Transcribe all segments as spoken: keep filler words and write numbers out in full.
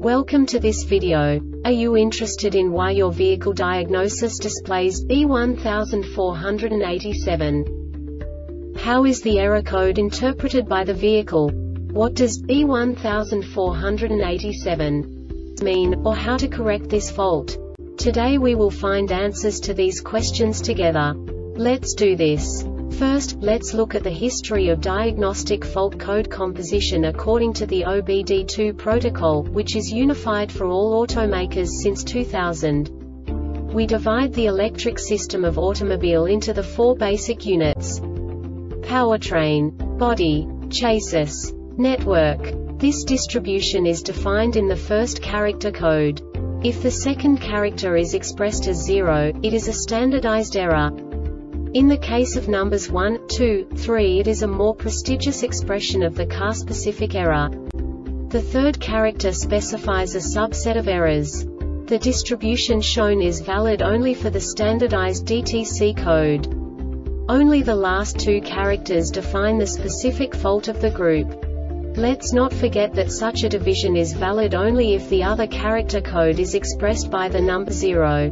Welcome to this video. Are you interested in why your vehicle diagnosis displays B one four eight seven? How is the error code interpreted by the vehicle? What does B one four eight seven mean, or how to correct this fault? Today we will find answers to these questions together. Let's do this. First, let's look at the history of diagnostic fault code composition according to the O B D two protocol, which is unified for all automakers since two thousand. We divide the electric system of automobile into the four basic units: powertrain, body, chassis, network. This distribution is defined in the first character code. If the second character is expressed as zero, it is a standardized error. In the case of numbers one, two, three, it is a more prestigious expression of the car-specific error. The third character specifies a subset of errors. The distribution shown is valid only for the standardized D T C code. Only the last two characters define the specific fault of the group. Let's not forget that such a division is valid only if the other character code is expressed by the number zero.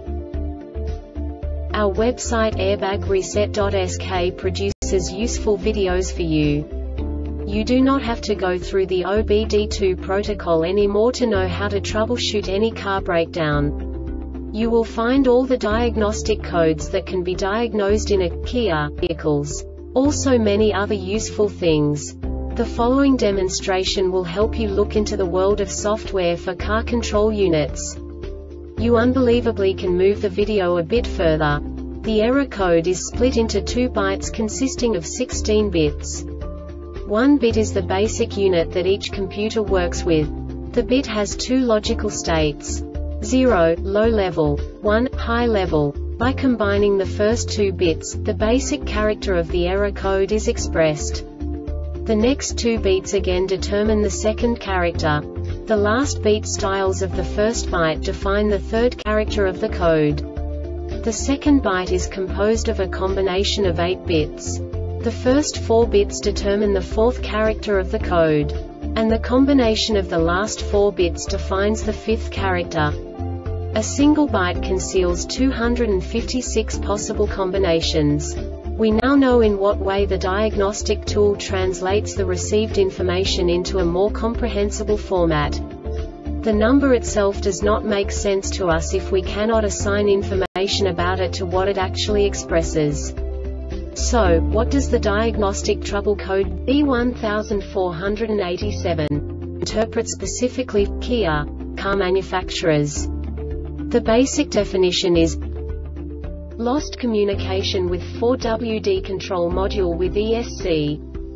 Our website airbag reset dot S K produces useful videos for you. You do not have to go through the O B D two protocol anymore to know how to troubleshoot any car breakdown. You will find all the diagnostic codes that can be diagnosed in a Kia vehicles. Also many other useful things. The following demonstration will help you look into the world of software for car control units. You unbelievably can move the video a bit further. The error code is split into two bytes consisting of sixteen bits. One bit is the basic unit that each computer works with. The bit has two logical states: zero, low level, one, high level. By combining the first two bits, the basic character of the error code is expressed. The next two beats again determine the second character. The last beat styles of the first byte define the third character of the code. The second byte is composed of a combination of eight bits. The first four bits determine the fourth character of the code. And the combination of the last four bits defines the fifth character. A single byte conceals two hundred fifty-six possible combinations. We now know in what way the diagnostic tool translates the received information into a more comprehensible format. The number itself does not make sense to us if we cannot assign information about it to what it actually expresses. So, what does the diagnostic trouble code B one four eight seven interpret specifically for Kia car manufacturers? The basic definition is lost communication with four W D control module with E S C.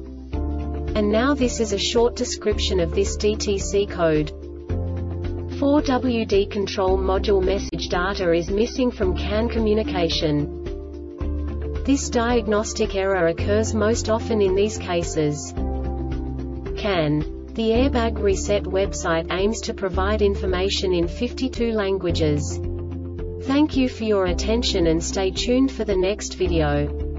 And now this is a short description of this D T C code. four W D control module message data is missing from C A N communication. This diagnostic error occurs most often in these cases. C A N. The Airbag Reset website aims to provide information in fifty-two languages. Thank you for your attention and stay tuned for the next video.